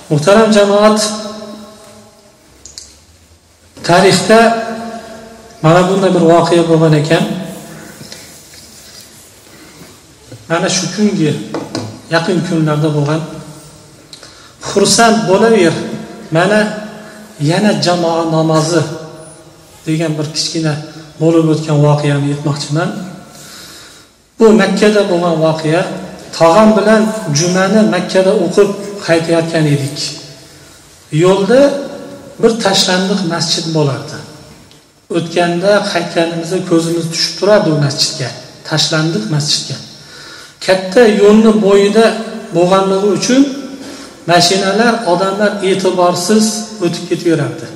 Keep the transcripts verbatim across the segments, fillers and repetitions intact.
Muhtaram jamoat, tarixda mana bunday bir voqea bo'lgan ekan. Mana shu kungi yaqin kunlarda bo'lgan. Xursand bo'laver, mana yana jamoa namozi degan bir kichkina bo'lib o'tgan voqeani aytmoqchiman. Bu Makkada bo'lgan voqea. Tog'am bilan jumani Makkada o'qib qaytayotgan edik. Yo'lda bir tashlandiq masjid bo'lardi. O'tganda qaytganimizda ko'zimiz tushib turardi u masjidga, tashlandiq masjidga. Katta yo'lni bo'yida bo'lganligi uchun mashinalar, odamlar e'tiborsiz o'tib ketaverardi.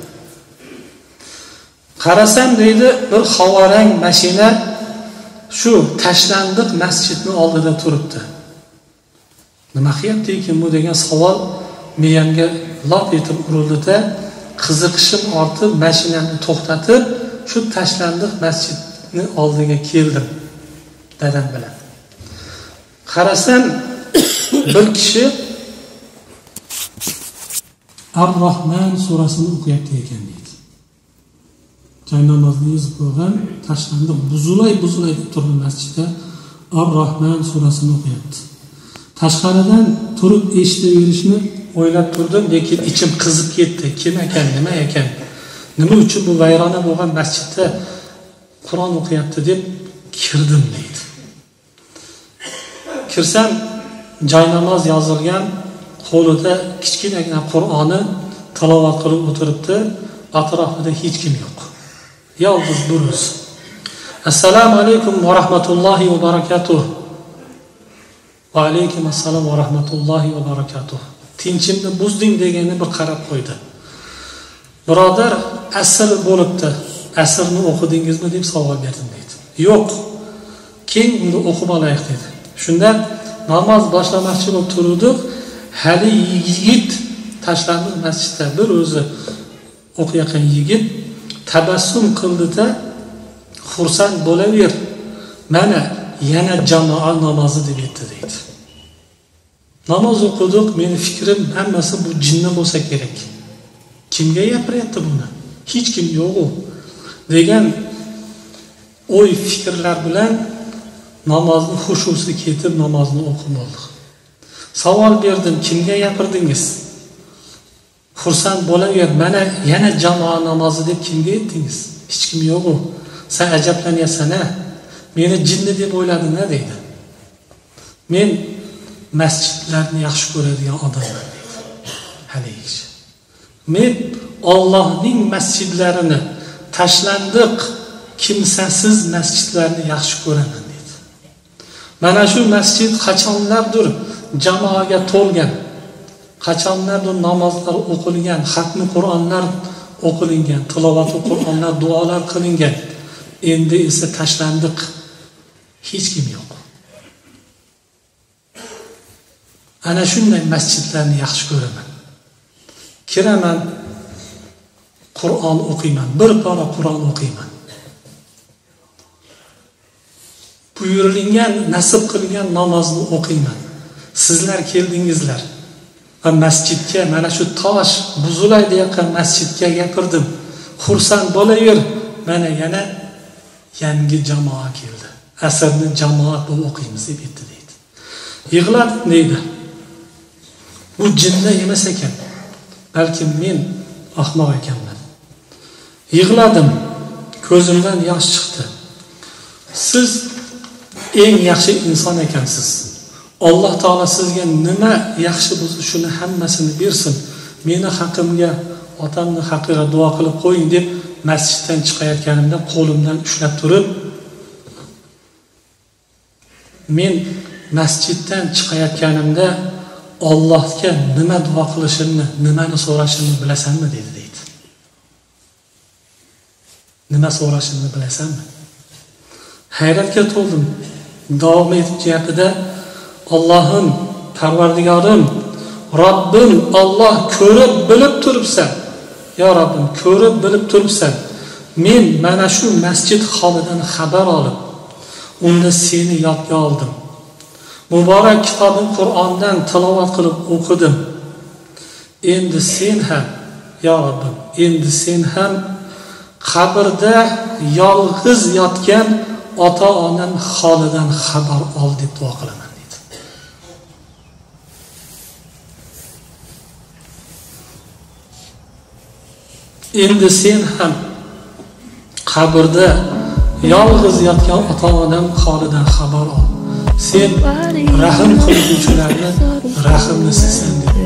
Qarasam deydi, bir havorang mashina shu tashlandiq masjidning oldida turibdi. Nima qilyapti ekan bu degan savol miyamga lop etib urildi-da, qiziqishim ortib mashinani to'xtatib, shu tashlandiq masjidning oldiga keldim dadam bilan. Qarasam bir kishi Ar-Rahman surasini o'qiyapti ekan deydi. Joy namozni yozib qo'ygan, tashlandiq buzulay buzulay deb turgan masjidda Ar-Rahman surasini o'qiyapti. Tashqaridan turib eshitaverishni o'ylab turdim, lekin ichim qizib ketdi. Kim ekan, nima ekan? Nima uchun bu vayrona bo'lgan masjidda Qur'on o'qiyapti deb kirdim deydi. Kirsam, joy namoz yozilgan, qo'lida kichkinagina Qur'onni tilovat qilib o'tiribdi, atrofida hech kim yo'q. Yolg'iz buruz. Assalomu alaykum va rahmatullohi va barakatuh. Va alaykum assalom va rahmatullohi va barakatuh. Tinchimni buzding degani bir qarab qo'ydi. Birodar, asr bo'libdi. Asrni o'qidingizmi deb savol berdim deydi. Yo'q. Keyin uni o'qib olaylik dedi. Shunda namoz boshlamoqchi bo'lib turdik. Hali yigit tashlandi masjidda, bir o'zi o'qiyotgan yigit tabassum qildi-da, xursand bo'laver. Mana yana jamoa namozi deb aytdi deydi. Namoz o'qidik, meni fikrim hammasi bu jinni bo'lsa kerak. Kimga gapiryapti buni? Hech kim yo'q-u degan o'y fikrlar bilan namozni xushusi ketib namozni o'qib oldik. Savol berdim, kimga gapirdingiz? Xursand bo'laver, mana yana jamoa namozi deb kimga aytdingiz? Hech kim yo'q-u. Sen ajablanyapsan-a? Meni jinni deb o'ylading-a deydi. Men masjidlarni yaxshi ko'radigan odamman deydi. Haligi. Men Allohning masjidlarini, tashlandiq, kimsasiz masjidlarni yaxshi ko'raman deydi. Mana shu masjid qachonlardir jamoaga to'lgan, qachonlardir namozlar o'qilgan, xatmi Qur'onlar o'qilingan, tilovat Qur'onlar, duolar qilingan. Endi esa tashlandiq, hech kim yo'q. Ana shunday masjidlarni yaxshi ko'raman. Kiraman, Qur'on o'qiyman, bir pora Qur'on o'qiyman. Buyurilgan, nasib qilgan namozni o'qiyman. Sizlar keldingizlar va masjidga, mana shu tosh buzulay deyotgan masjidga gapirdim. Xursand bo'laver, mana yana yangi jamoa keldi. Asrni jamoat bo'lib o'qiymiz deb aytdi deydi. Yig'ladim deydi. Bu jinni emas ekan. Balki men ahmoq ekanman. Yig'ladim. Ko'zimdan yosh chiqdi. Siz eng yaxshi inson ekansiz. Alloh taolo sizga nima yaxshi bo'lsa, shuni hammasini bersin. Meni haqimga, otamning haqiga duo qilib qo'ying deb masjiddan chiqayotganimda qo'limdan ushlab turib, men masjiddan chiqayotganimda Allohga nima duo qilishimni, nimani so'rashimni bilasanmi dedi deydi. Nima so'rashimni bilasanmi? Hayratga to'ldim. Davom etib gapida, Allohim, Parvardigorim, Robbim, Alloh ko'rib bilib turibsan. Ya Robbim, ko'rib bilib turibsan. Men mana shu masjid holidan xabar olib, unda seni yodga oldim. Muborak kitobing Qur'ondan tilovat qilib o'qidim. endi sen ham, yo Rabbim, endi sen ham qabrda yolg'iz yotgan ota-onam holidan xabar ol deb duo qilaman dedi. Endi sen ham qabrda yolg'iz yotgan ota-onam holidan xabar ol. Sen rahim qiluvchilarni rahimlisisan deb